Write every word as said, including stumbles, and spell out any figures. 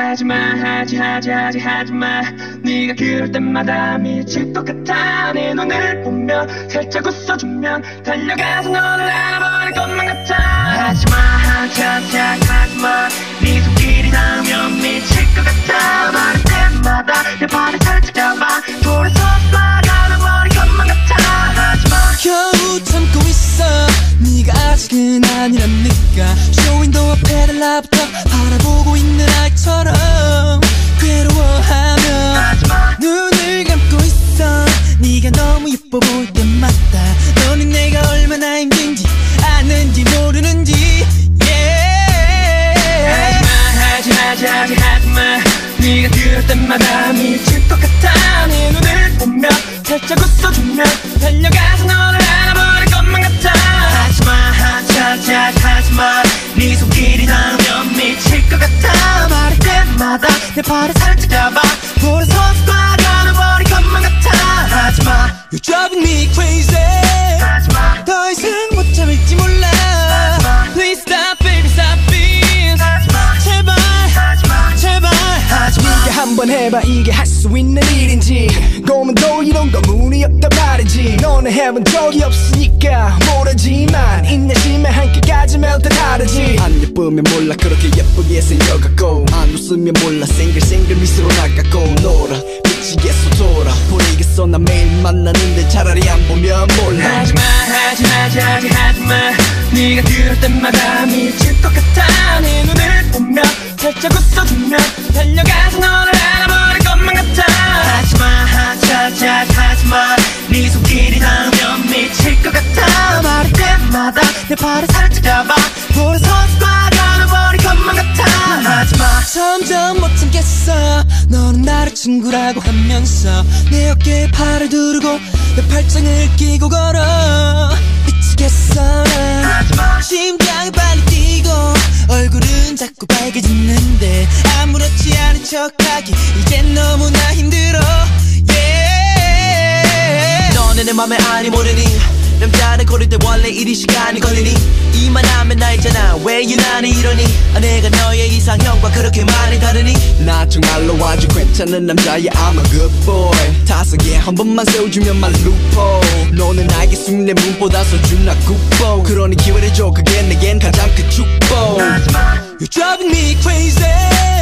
하지마 하지 하지 하지 하지마 네가 그럴 때마다 미칠 것 같아 내 눈을 보면 살짝 웃어주면 달려가서 너를 알아버릴 것만 같아 하지마 하지 하지 하지 하지마 네 손길이 닿으면 미칠 것 같아 말할 때마다 내 발을 살짝 잡아 돌아서 말아버릴 것만 같아 하지마 겨우 참고 있어 네가 아직은 아니라니까 쇼윈도우 앞에를 나부터 바라보고 있는 아이처럼 괴로워하며 하지마 눈을 감고 있어 네가 너무 예뻐 보일 때마다 너는 내가 얼마나 힘든지 아는지 모르는지 yeah. 하지마 하지 하지 하지 하지마 네가 그럴 때마다 미칠 것 같아 내 눈을 보며 살짝 웃어주면 달려가서 너를 알아버릴 것만 같아 하지마 하지 하지 하지 하지마 네 손길이 닿으면 미칠 것 같아 말할 때마다 내 발을 살짝 잡아 돌아서서 빠져나버릴 것만 같아 하지마 You're driving me crazy 하지마 더 이상 못 참을지 몰라 하지마 Please stop baby stop it 하지마 제발 하지마 제발 하지마 네가 한번 해봐 이게 할 수 있는 일인지 고문도 이런 거 운이 없단 말이지 너는 해본 적이 없으니까 모르지만 인내심에 한계까지면 다 다르지 안 예쁘면 몰라 그렇게 예쁘게 생겨갖고 안 웃으면 몰라 싱글싱글 미소로 나가고 놀아 미치겠어 돌아 보내겠어 나 매일 만나는데 차라리 안 보면 몰라 하지마 하지 하지 하지 하지마 네가 그럴 때마다 미칠 것 같아 내 눈을 보며 살짝 웃어주면 달려가서 너를 알아버릴 것만 같아 하지마 하지 하지 하지 하지마 네 손길이 닿으면 미칠 것 같아 말할 때마다 내 발을 살짝 잡아 돌아서서 빠져나버릴 것만 같아 하지마 점점 못 참겠어 너는 나를 친구라고 하면서 내 어깨에 팔을 두르고 내 팔짱을 끼고 걸어 미치겠어 난 하지마 심장이 빨리 뛰고 얼굴은 자꾸 빨개지는데 아무렇지 않은 척하기 이젠 너무나 힘들어 yeah. 너는 내 맘에 아니 모르니 남자는 고를 때 원래 이리 시간이 걸리니 이만하면 나있잖아 왜 유난히 이러니 아, 내가 너의 이상형과 그렇게 많이 다르니 나 정말로 아주 괜찮은 남자야 I'm a good boy 타석에 한 번만 세워주면 말 루포 너는 알게 숙내 문보다 서준나 굿보 그러니 기회를 줘 그게 내겐 가장 큰 축복 하지마 You're driving me crazy